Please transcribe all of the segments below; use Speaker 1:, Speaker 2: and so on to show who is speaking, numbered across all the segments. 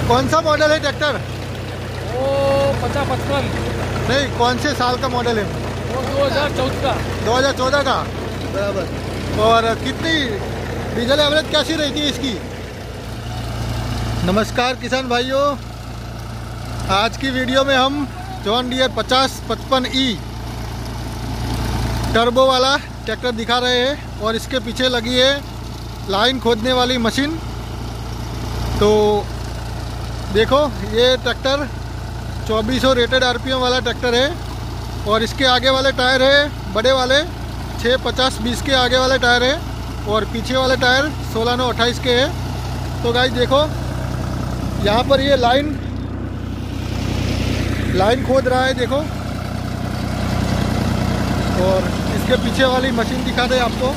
Speaker 1: कौन सा मॉडल है ट्रैक्टर?
Speaker 2: वो 50-55।
Speaker 1: नहीं, कौन से साल का मॉडल है?
Speaker 2: वो 2014 का।
Speaker 1: 2014 का, बराबर। और कितनी डीजल एवरेज कैसी रहती है इसकी? नमस्कार किसान भाइयों, आज की वीडियो में हम जॉन डियर 5055E टर्बो वाला ट्रैक्टर दिखा रहे हैं और इसके पीछे लगी है लाइन खोदने वाली मशीन। तो देखो, ये ट्रैक्टर 2400 रेटेड आरपीएम वाला ट्रैक्टर है और इसके आगे वाले टायर है बड़े वाले 650-20 के आगे वाले टायर है और पीछे वाले टायर 16-9-28 के है। तो गाइस देखो, यहाँ पर ये लाइन खोद रहा है, देखो। और इसके पीछे वाली मशीन दिखा दे आपको।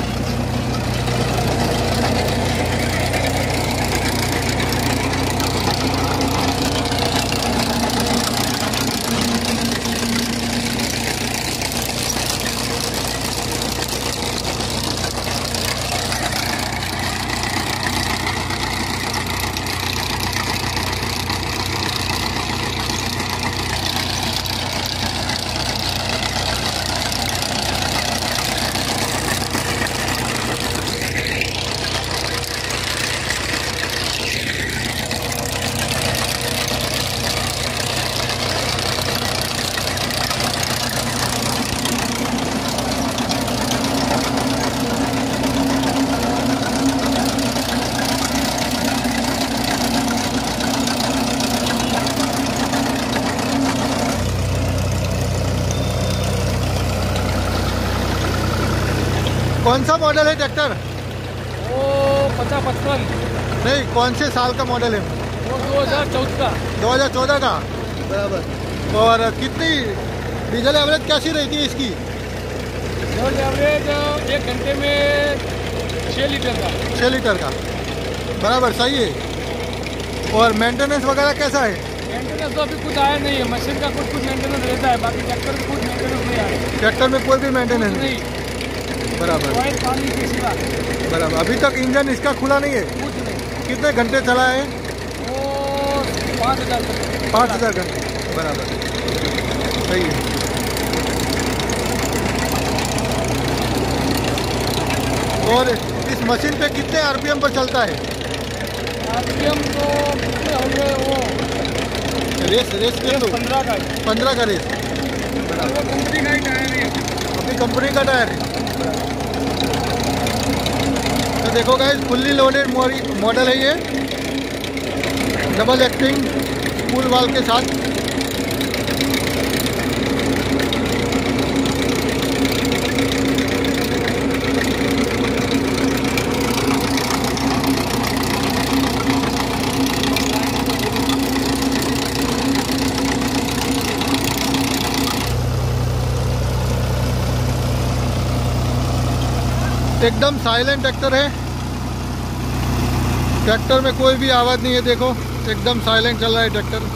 Speaker 1: कौन सा मॉडल है ट्रैक्टर?
Speaker 2: वो 50-55।
Speaker 1: नहीं, कौन से साल का मॉडल है?
Speaker 2: वो 2014 का।
Speaker 1: 2014 का, बराबर। और कितनी डीजल एवरेज कैसी रहती है इसकी?
Speaker 2: डीजल एवरेज 1 घंटे में 6 लीटर का।
Speaker 1: 6 लीटर का, बराबर, सही है। और मेंटेनेंस वगैरह कैसा है?
Speaker 2: मेंटेनेंस तो अभी कुछ आया नहीं है। मशीन का कुछ मेंटेनेंस रहता है, बाकी ट्रैक्टर में कुछ मेंटेनेंस नहीं आया।
Speaker 1: ट्रैक्टर में कोई भी मेंटेनेंस
Speaker 2: नहीं,
Speaker 1: बराबर
Speaker 2: पानी के सिवा।
Speaker 1: बराबर। अभी तक इंजन इसका खुला नहीं है?
Speaker 2: कुछ नहीं।
Speaker 1: कितने घंटे चला है?
Speaker 2: वो 5000
Speaker 1: घंटे, बराबर, सही है। और इस मशीन पे कितने आरपीएम पर चलता है?
Speaker 2: आरपीएम तो कितने होंगे? वो
Speaker 1: रेस के लो
Speaker 2: 15 का।
Speaker 1: 15 का रेस,
Speaker 2: वो कंपनी का ही टायर है।
Speaker 1: अपनी कंपनी का टायर है। तो देखो गाइस, फुल्ली लोडेड मॉडल है ये, डबल एक्टिंग फुल वाल्व के साथ। एकदम साइलेंट ट्रैक्टर है, ट्रैक्टर में कोई भी आवाज़ नहीं है। देखो, एकदम साइलेंट चल रहा है ट्रैक्टर।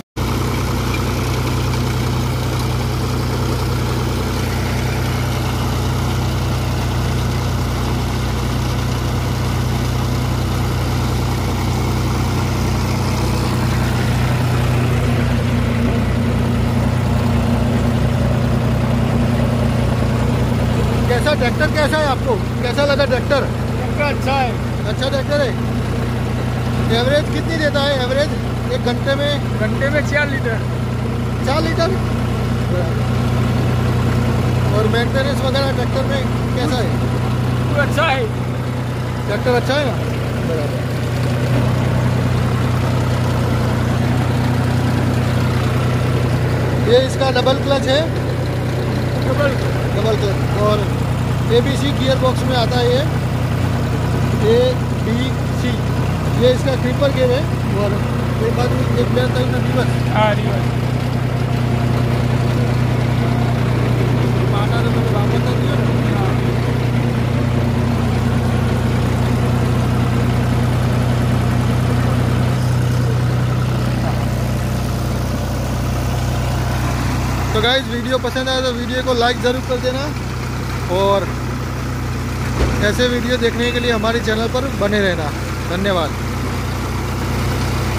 Speaker 1: कैसा ट्रैक्टर, कैसा है आपको, कैसा लगा ट्रैक्टर?
Speaker 2: अच्छा है।
Speaker 1: अच्छा ट्रैक्टर है। एवरेज कितनी देता है? एवरेज 1 घंटे में?
Speaker 2: घंटे में 4 लीटर।
Speaker 1: 4 लीटर। और मेंटेनेंस वगैरह ट्रैक्टर में कैसा है?
Speaker 2: तो अच्छा है।
Speaker 1: ट्रैक्टर अच्छा है ना, बराबर। ये इसका डबल क्लच है, डबल क्लच। और ABC गियर बॉक्स में आता है ये ABC। ये इसका क्रीपर गियर है। और एक बात एक बैन था रिवर्स।
Speaker 2: हाँ, रिवर्स।
Speaker 1: तो गाइस, वीडियो पसंद आया तो वीडियो को लाइक ज़रूर कर देना और ऐसे वीडियो देखने के लिए हमारे चैनल पर बने रहना। धन्यवाद।